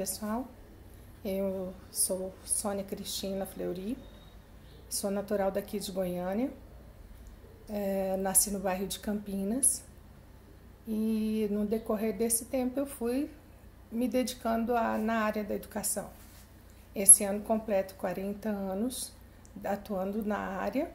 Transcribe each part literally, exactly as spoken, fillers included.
pessoal, eu sou Sônia Cristina Fleury, sou natural daqui de Goiânia, é, nasci no bairro de Campinas e no decorrer desse tempo eu fui me dedicando a, na área da educação. Esse ano completo quarenta anos atuando na área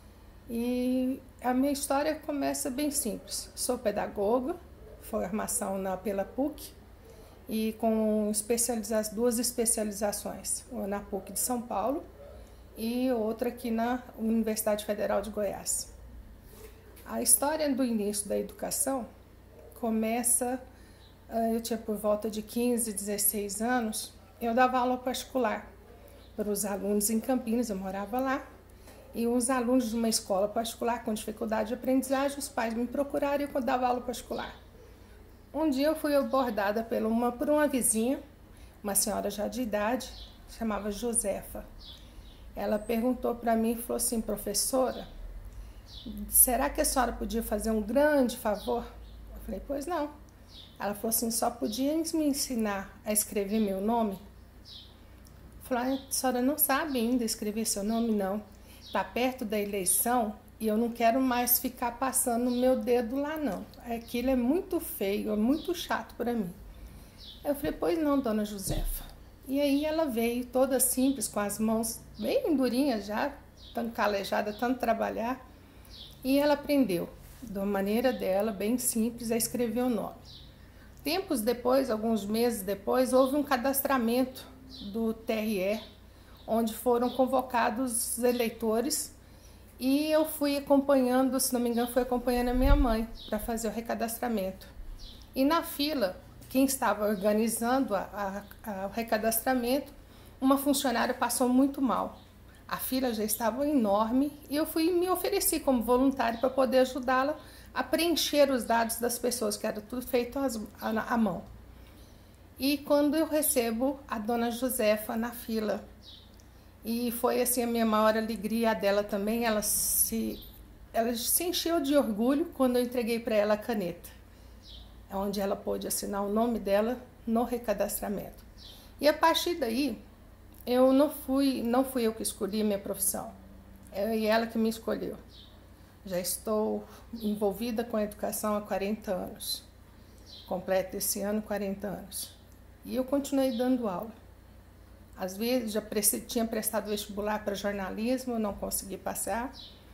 e a minha história começa bem simples. Sou pedagoga, formação na, pela P U C e com especializa duas especializações, uma na P U C de São Paulo e outra aqui na Universidade Federal de Goiás. A história do início da educação começa, eu tinha por volta de quinze, dezesseis anos, eu dava aula particular para os alunos em Campinas, eu morava lá, e os alunos de uma escola particular com dificuldade de aprendizagem, os pais me procuraram e eu dava aula particular. Um dia eu fui abordada por uma, por uma vizinha, uma senhora já de idade, chamava Josefa. Ela perguntou para mim e falou assim: professora, será que a senhora podia fazer um grande favor? Eu falei: pois não. Ela falou assim: só podia me ensinar a escrever meu nome? Eu falei: a senhora não sabe ainda escrever seu nome? Não. Está perto da eleição e eu não quero mais ficar passando o meu dedo lá, não. Aquilo é muito feio, é muito chato para mim. Eu falei: pois não, dona Josefa. E aí ela veio toda simples, com as mãos bem durinhas já, tão calejada, tanto trabalhar. E ela aprendeu, da maneira dela, bem simples, a escrever o nome. Tempos depois, alguns meses depois, houve um cadastramento do T R E, onde foram convocados os eleitores. E eu fui acompanhando, se não me engano, fui acompanhando a minha mãe para fazer o recadastramento. E na fila, quem estava organizando a, a, a, o recadastramento, uma funcionária passou muito mal. A fila já estava enorme e eu fui me ofereci como voluntária para poder ajudá-la a preencher os dados das pessoas, que era tudo feito às, à, à mão. E quando eu recebo a dona Josefa na fila, e foi assim a minha maior alegria, a dela também, ela se, ela se encheu de orgulho quando eu entreguei para ela a caneta, onde ela pôde assinar o nome dela no recadastramento. E a partir daí, eu não fui, não fui eu que escolhi minha profissão, é ela que me escolheu. Já estou envolvida com a educação há quarenta anos, completo esse ano quarenta anos, e eu continuei dando aula. Às vezes já tinha prestado vestibular para jornalismo, não consegui passar.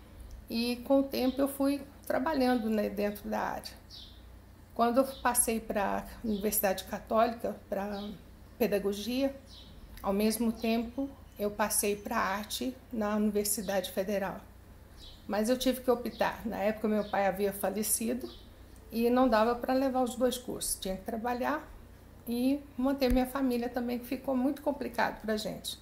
E com o tempo eu fui trabalhando, né, dentro da área. Quando eu passei para a Universidade Católica, para pedagogia, ao mesmo tempo eu passei para arte na Universidade Federal. Mas eu tive que optar. Na época meu pai havia falecido e não dava para levar os dois cursos. Tinha que trabalhar e manter minha família também, que ficou muito complicado para a gente.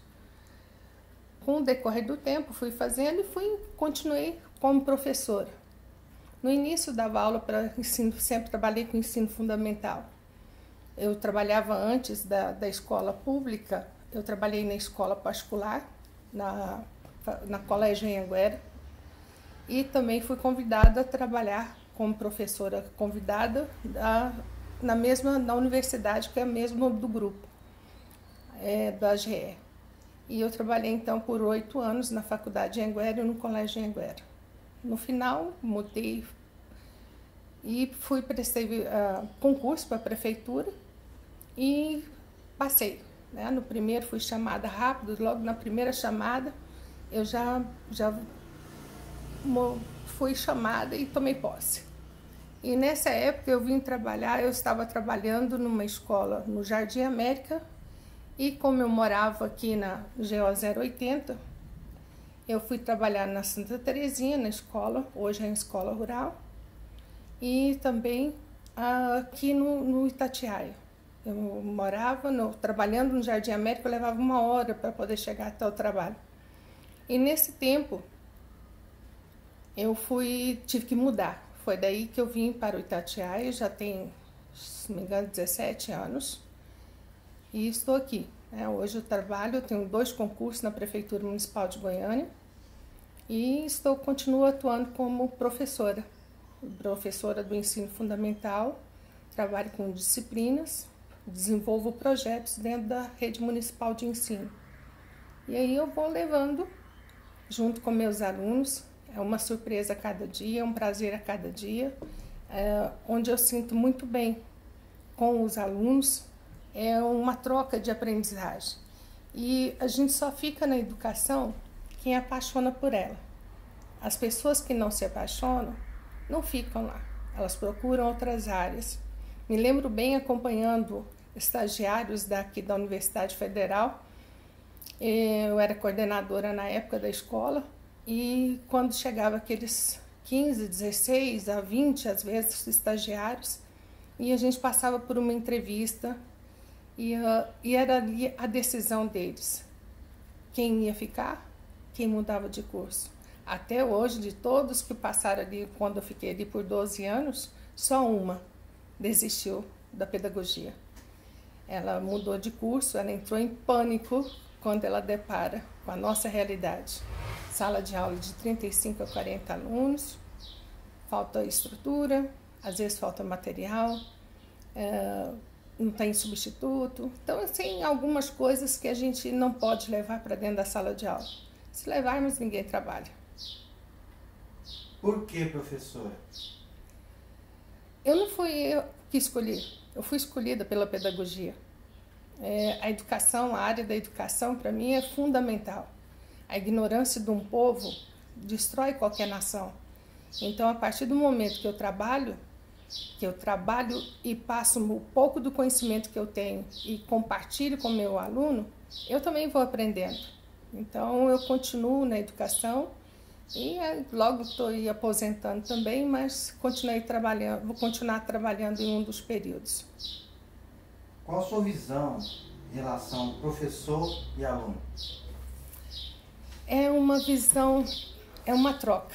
Com o decorrer do tempo, fui fazendo e fui, continuei como professora. No início, dava aula para ensino, sempre trabalhei com ensino fundamental. Eu trabalhava antes da, da escola pública, eu trabalhei na escola particular, na, na Colégio Anhanguera, e também fui convidada a trabalhar como professora convidada da na mesma na universidade, que é a mesma do grupo, é, da A G E. E eu trabalhei então por oito anos na faculdade de Anhanguera e no colégio Anhanguera. No final, mudei e fui prestei uh, concurso para a prefeitura e passei. Né? No primeiro fui chamada rápido, logo na primeira chamada eu já, já fui chamada e tomei posse. E nessa época eu vim trabalhar, eu estava trabalhando numa escola no Jardim América e como eu morava aqui na G O zero oitenta, eu fui trabalhar na Santa Terezinha, na escola, hoje é em escola rural, e também aqui no, no Itatiaia. Eu morava, no, trabalhando no Jardim América, eu levava uma hora para poder chegar até o trabalho. E nesse tempo eu fui, tive que mudar. Foi daí que eu vim para o Itatiaia, já tem, se não me engano, dezessete anos, e estou aqui. Né? Hoje eu trabalho, eu tenho dois concursos na Prefeitura Municipal de Goiânia e estou, continuo atuando como professora, professora do ensino fundamental, trabalho com disciplinas desenvolvo projetos dentro da rede municipal de ensino. E aí eu vou levando junto com meus alunos, é uma surpresa a cada dia, é um prazer a cada dia, é, onde eu sinto muito bem com os alunos, é uma troca de aprendizagem. E a gente só fica na educação quem apaixona por ela. As pessoas que não se apaixonam não ficam lá, elas procuram outras áreas. Me lembro bem acompanhando estagiários daqui da Universidade Federal. Eu era coordenadora na época da escola e quando chegava aqueles quinze, dezesseis a vinte, às vezes, estagiários, e a gente passava por uma entrevista e, uh, e era ali a decisão deles. Quem ia ficar, quem mudava de curso. Até hoje, de todos que passaram ali, quando eu fiquei ali por doze anos, só uma desistiu da pedagogia. Ela mudou de curso, ela entrou em pânico quando ela depara com a nossa realidade. Sala de aula de trinta e cinco a quarenta alunos, falta estrutura, às vezes falta material, é, não tem substituto. Então, assim, algumas coisas que a gente não pode levar para dentro da sala de aula. Se levarmos, ninguém trabalha. Por que, professora? Eu não fui eu que escolhi, eu fui escolhida pela pedagogia. É, a educação, a área da educação, para mim, é fundamental. A ignorância de um povo destrói qualquer nação. Então, a partir do momento que eu trabalho, que eu trabalho e passo um pouco do conhecimento que eu tenho e compartilho com o meu aluno, eu também vou aprendendo. Então, eu continuo na educação e logo estou aposentando também, mas continuei trabalhando, vou continuar trabalhando em um dos períodos. Qual a sua visão em relação ao professor e aluno? É uma visão, é uma troca,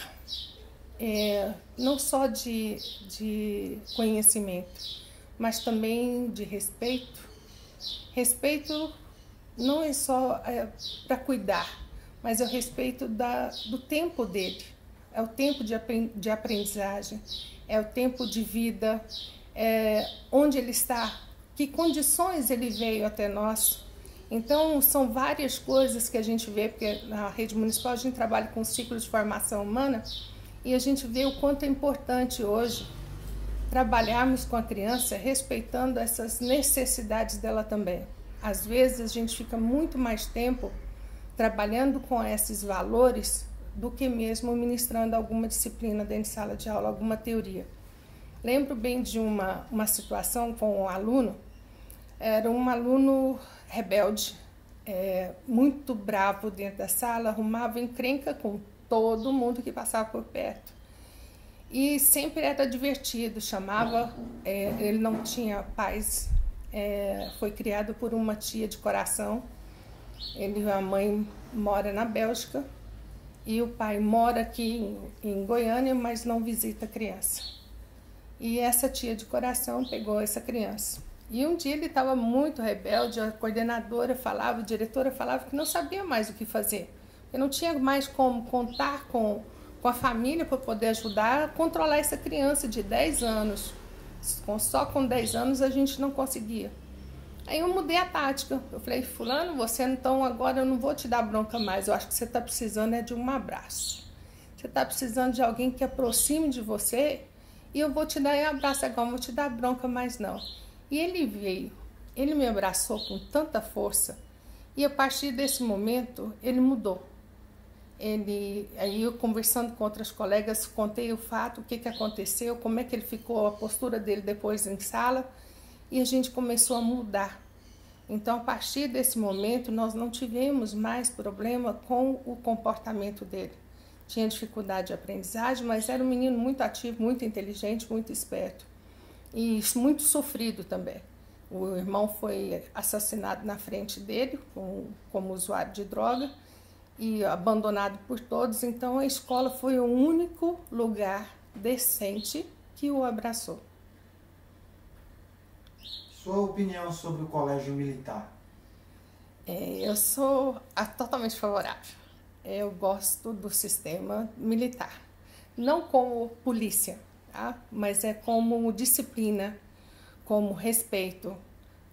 é, não só de, de conhecimento, mas também de respeito. Respeito não é só é, para cuidar, mas é o respeito da, do tempo dele, é o tempo de, de aprendizagem, é o tempo de vida, é, onde ele está, que condições ele veio até nós. Então, são várias coisas que a gente vê, porque na rede municipal a gente trabalha com ciclos de formação humana e a gente vê o quanto é importante hoje trabalharmos com a criança respeitando essas necessidades dela também. Às vezes a gente fica muito mais tempo trabalhando com esses valores do que mesmo ministrando alguma disciplina dentro de sala de aula, alguma teoria. Lembro bem de uma, uma situação com um aluno, era um aluno rebelde, é, muito bravo dentro da sala, arrumava encrenca com todo mundo que passava por perto. E sempre era divertido, chamava, é, ele não tinha pais, é, foi criado por uma tia de coração. Ele, a mãe mora na Bélgica e o pai mora aqui em, em Goiânia, mas não visita a criança. E essa tia de coração pegou essa criança. E um dia ele estava muito rebelde, a coordenadora falava, a diretora falava que não sabia mais o que fazer. Eu não tinha mais como contar com, com a família para poder ajudar a controlar essa criança de dez anos. Só com dez anos a gente não conseguia. Aí eu mudei a tática. Eu falei, fulano, você então agora eu não vou te dar bronca mais. Eu acho que você está precisando é de um abraço. Você está precisando de alguém que aproxime de você e eu vou te dar um abraço agora, não vou te dar bronca mais não. E ele veio, ele me abraçou com tanta força e a partir desse momento ele mudou. Ele, aí eu conversando com outras colegas, contei o fato, o que, que aconteceu, como é que ele ficou, a postura dele depois em sala, e a gente começou a mudar. Então, a partir desse momento, nós não tivemos mais problema com o comportamento dele. Tinha dificuldade de aprendizagem, mas era um menino muito ativo, muito inteligente, muito esperto. E muito sofrido também. O irmão foi assassinado na frente dele, como, como usuário de droga, e abandonado por todos. Então, a escola foi o único lugar decente que o abraçou. Sua opinião sobre o colégio militar? É, eu sou a, totalmente favorável. Eu gosto do sistema militar. Não como polícia, tá? Mas é como disciplina, como respeito,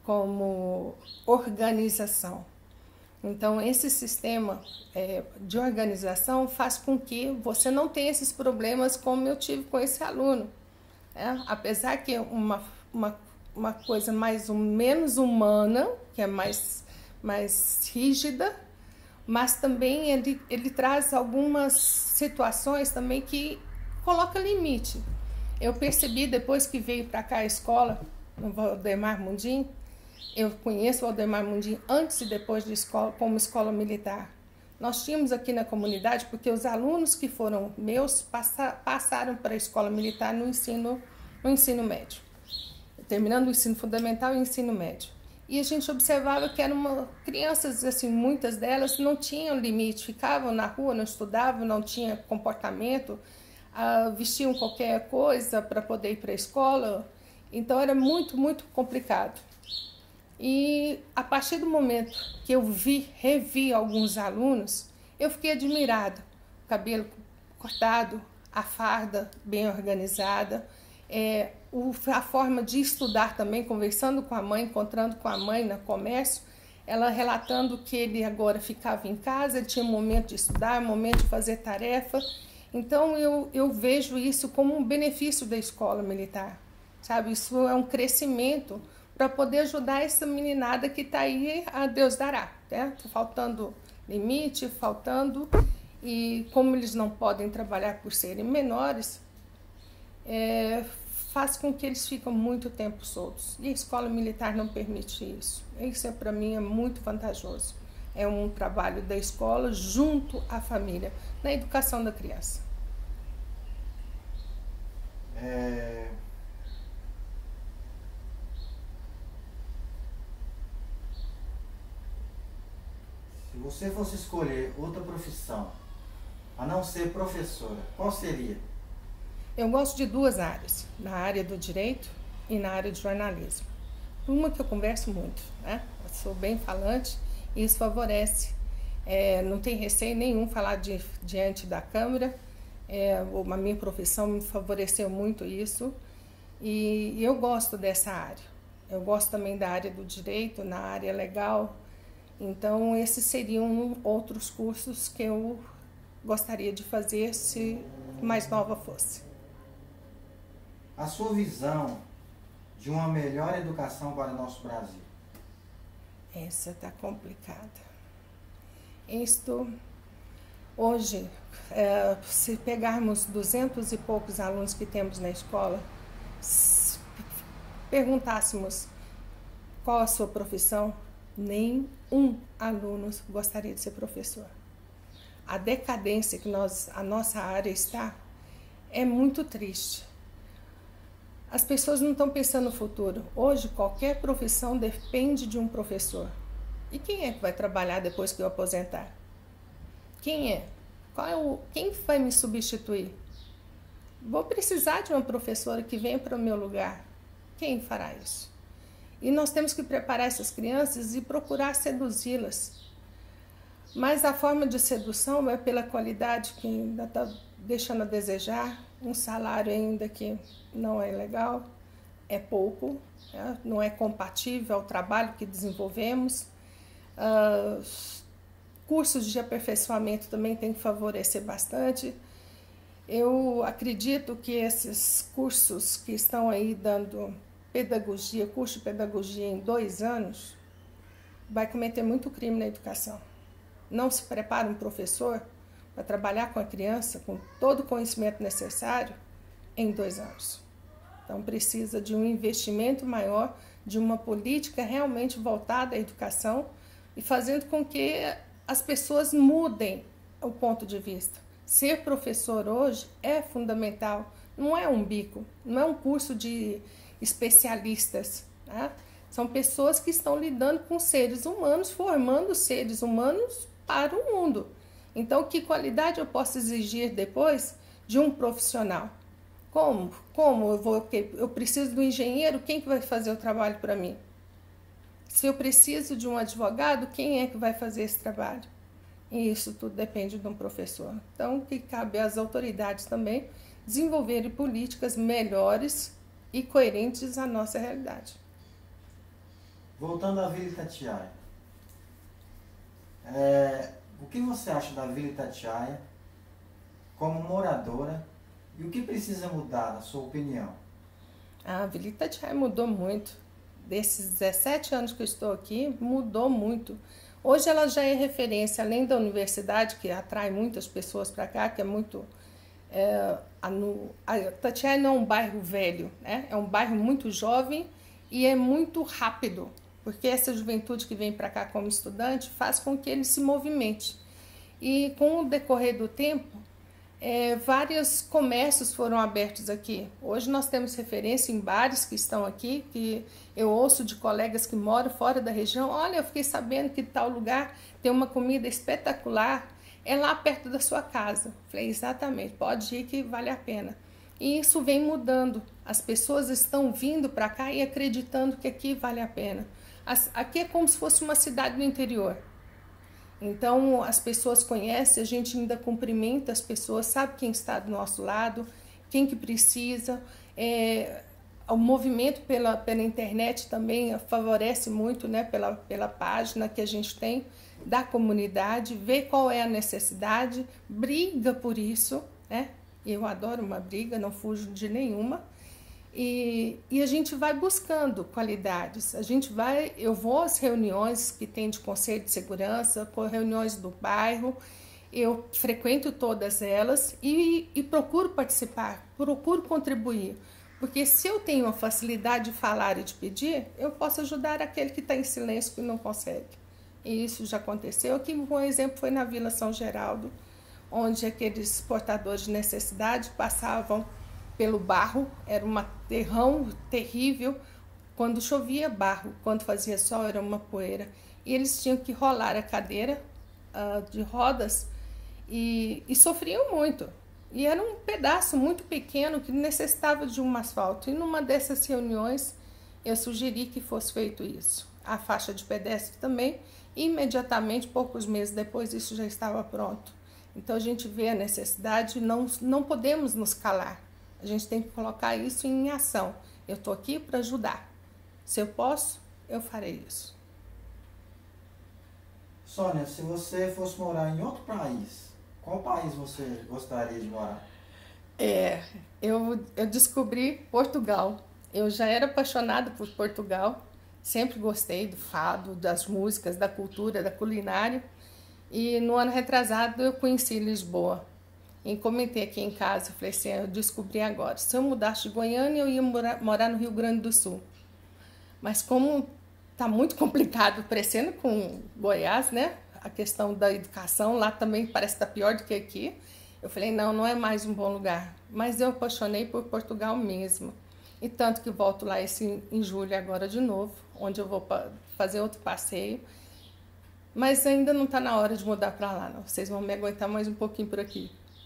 como organização. Então, esse sistema é, de organização faz com que você não tenha esses problemas como eu tive com esse aluno. Né? Apesar que é uma, uma, uma coisa mais ou menos humana, que é mais, mais rígida, mas também ele, ele traz algumas situações também que coloca limite. Eu percebi depois que veio para cá a escola, no Valdemar Mundim, eu conheço o Valdemar Mundim antes e depois de escola, como escola militar. Nós tínhamos aqui na comunidade, porque os alunos que foram meus passa, passaram para a escola militar no ensino, no ensino médio, terminando o ensino fundamental e o ensino médio. E a gente observava que eram uma, crianças, assim, muitas delas não tinham limite, ficavam na rua, não estudavam, não tinham comportamento, ah, vestiam qualquer coisa para poder ir para a escola. Então era muito, muito complicado. E a partir do momento que eu vi, revi alguns alunos, eu fiquei admirada. O cabelo cortado, a farda bem organizada, é, o, a forma de estudar também, conversando com a mãe, encontrando com a mãe no comércio, ela relatando que ele agora ficava em casa, ele tinha um momento de estudar, um momento de fazer tarefa. Então eu, eu vejo isso como um benefício da escola militar, sabe? Isso é um crescimento para poder ajudar essa meninada que está aí, a Deus dará, né? Tá faltando limite, faltando, e como eles não podem trabalhar por serem menores, é, faz com que eles fiquem muito tempo soltos. E a escola militar não permite isso. Isso é, para mim é muito vantajoso. É um trabalho da escola junto à família, na educação da criança. É... Se você fosse escolher outra profissão, a não ser professora, qual seria? Eu gosto de duas áreas, na área do direito e na área de jornalismo. Uma que eu converso muito, né? Eu sou bem falante e isso favorece. É, não tem receio nenhum falar de, diante da câmera. É, a minha profissão me favoreceu muito isso e, e eu gosto dessa área. Eu gosto também da área do direito, na área legal. Então, esses seriam outros cursos que eu gostaria de fazer se mais nova fosse. A sua visão de uma melhor educação para o nosso Brasil? Essa está complicada. Isto, hoje, é, se pegarmos duzentos e poucos alunos que temos na escola, se perguntássemos qual a sua profissão, nenhum aluno gostaria de ser professor. A decadência que nós, a nossa área está é muito triste. As pessoas não estão pensando no futuro. Hoje, qualquer profissão depende de um professor. E quem é que vai trabalhar depois que eu aposentar? Quem é? Qual é o, quem vai me substituir? Vou precisar de uma professora que venha para o meu lugar. Quem fará isso? E nós temos que preparar essas crianças e procurar seduzi-las. Mas a forma de sedução é pela qualidade que ainda está deixando a desejar, um salário ainda que não é legal, é pouco, né? Não é compatível ao trabalho que desenvolvemos. Uh, cursos de aperfeiçoamento também tem que favorecer bastante. Eu acredito que esses cursos que estão aí dando pedagogia, curso de pedagogia em dois anos, vai cometer muito crime na educação. Não se prepara um professor para trabalhar com a criança com todo o conhecimento necessário em dois anos. Então precisa de um investimento maior, de uma política realmente voltada à educação e fazendo com que as pessoas mudem o ponto de vista. Ser professor hoje é fundamental, não é um bico, não é um curso de especialistas, né? São pessoas que estão lidando com seres humanos, formando seres humanos para o mundo. Então, que qualidade eu posso exigir depois de um profissional? Como? Como eu vou? Eu preciso do engenheiro, quem que vai fazer o trabalho para mim? Se eu preciso de um advogado, quem é que vai fazer esse trabalho? E isso tudo depende de um professor. Então, que cabe às autoridades também desenvolverem políticas melhores e coerentes à nossa realidade. voltando à Vila Itatiaia, é, o que você acha da Vila Itatiaia como moradora e o que precisa mudar, na sua opinião? A Vila Itatiaia mudou muito. Desses dezessete anos que eu estou aqui, mudou muito. Hoje ela já é referência, além da universidade, que atrai muitas pessoas para cá, que é muito... É, a, no, a Itatiaia não é um bairro velho, né? É um bairro muito jovem e é muito rápido, porque essa juventude que vem para cá como estudante faz com que ele se movimente. E com o decorrer do tempo, é, vários comércios foram abertos aqui. Hoje nós temos referência em bares que estão aqui, que eu ouço de colegas que moram fora da região. Olha, eu fiquei sabendo que tal lugar tem uma comida espetacular, é lá perto da sua casa. Falei, exatamente, pode ir que vale a pena. E isso vem mudando. As pessoas estão vindo para cá e acreditando que aqui vale a pena. Aqui é como se fosse uma cidade do interior. Então, as pessoas conhecem, a gente ainda cumprimenta as pessoas, sabe quem está do nosso lado, quem que precisa. É, o movimento pela, pela internet também favorece muito, né, pela, pela página que a gente tem da comunidade, vê qual é a necessidade, briga por isso, né? Eu adoro uma briga, não fujo de nenhuma. E, e a gente vai buscando qualidades. A gente vai, eu vou às reuniões que tem de conselho de segurança, por reuniões do bairro, eu frequento todas elas e, e procuro participar, procuro contribuir. Porque se eu tenho a facilidade de falar e de pedir, eu posso ajudar aquele que está em silêncio, que não consegue. E isso já aconteceu. Aqui um exemplo foi na Vila São Geraldo, onde aqueles portadores de necessidade passavam pelo barro, era um terrão terrível, quando chovia barro, quando fazia sol era uma poeira, e eles tinham que rolar a cadeira uh, de rodas e, e sofriam muito, e era um pedaço muito pequeno que necessitava de um asfalto, e numa dessas reuniões eu sugeri que fosse feito isso, a faixa de pedestre também, e imediatamente, poucos meses depois, isso já estava pronto. Então a gente vê a necessidade, não, não podemos nos calar. A gente tem que colocar isso em ação. Eu estou aqui para ajudar. Se eu posso, eu farei isso. Sônia, se você fosse morar em outro país, qual país você gostaria de morar? É, eu, eu descobri Portugal. Eu já era apaixonada por Portugal. Sempre gostei do fado, das músicas, da cultura, da culinária. E no ano retrasado eu conheci Lisboa. E comentei aqui em casa, falei assim, eu descobri agora, se eu mudasse de Goiânia, eu ia morar, morar no Rio Grande do Sul. Mas como está muito complicado, parecendo com Goiás, né? A questão da educação lá também parece estar pior do que aqui. Eu falei, não, não é mais um bom lugar. Mas eu apaixonei por Portugal mesmo. E tanto que volto lá esse, em julho agora de novo, onde eu vou fazer outro passeio. Mas ainda não está na hora de mudar para lá, não. Vocês vão me aguentar mais um pouquinho por aqui.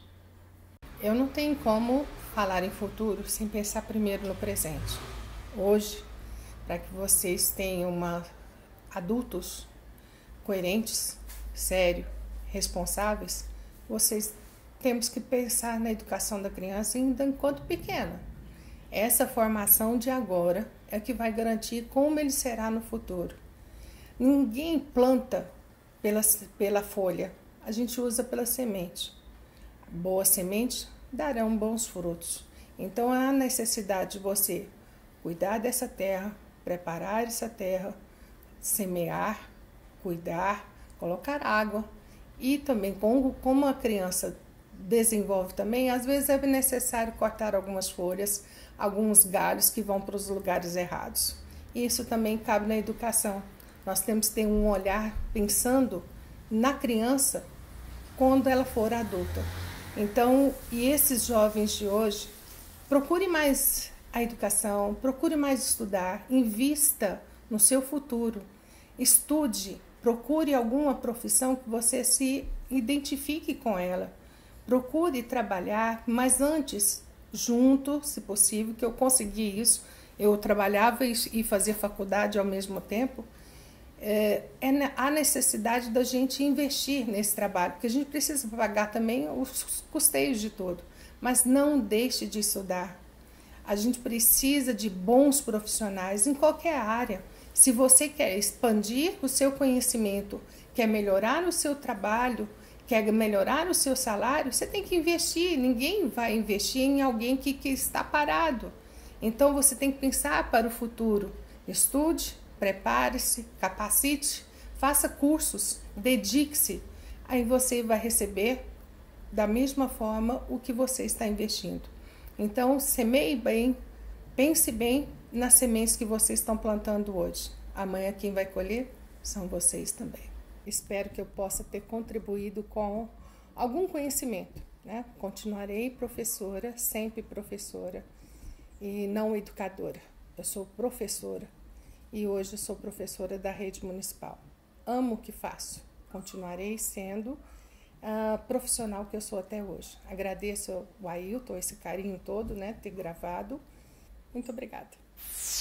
Eu não tenho como falar em futuro sem pensar primeiro no presente. Hoje, para que vocês tenham uma, adultos coerentes, sérios, responsáveis, vocês temos que pensar na educação da criança ainda enquanto pequena. Essa formação de agora é que vai garantir como ele será no futuro. Ninguém planta pela, pela folha, a gente usa pela semente. Boas sementes darão bons frutos. Então há necessidade de você cuidar dessa terra, preparar essa terra, semear, cuidar, colocar água. E também, como, como a criança desenvolve também, às vezes é necessário cortar algumas folhas, alguns galhos que vão para os lugares errados. Isso também cabe na educação. Nós temos que ter um olhar pensando na criança quando ela for adulta. Então, e esses jovens de hoje, procure mais a educação, procure mais estudar, invista no seu futuro, estude, procure alguma profissão que você se identifique com ela, procure trabalhar, mas antes, junto, se possível, que eu consegui isso, eu trabalhava e fazia faculdade ao mesmo tempo, É, é a necessidade da gente investir nesse trabalho, porque a gente precisa pagar também os custeios de tudo, mas não deixe de estudar. A gente precisa de bons profissionais em qualquer área, Se você quer expandir o seu conhecimento, quer melhorar o seu trabalho, quer melhorar o seu salário, você tem que investir. Ninguém vai investir em alguém que, que está parado. Então você tem que pensar para o futuro. Estude, prepare-se, capacite, faça cursos, dedique-se. Aí você vai receber da mesma forma o que você está investindo. Então semeie bem, pense bem nas sementes que vocês estão plantando hoje. Amanhã quem vai colher são vocês também. Espero que eu possa ter contribuído com algum conhecimento, né? Continuarei professora, sempre professora e não educadora. Eu sou professora e hoje eu sou professora da rede municipal. Amo o que faço, continuarei sendo a profissional que eu sou até hoje. Agradeço ao Ailton esse carinho todo, né? Ter gravado. Muito obrigada.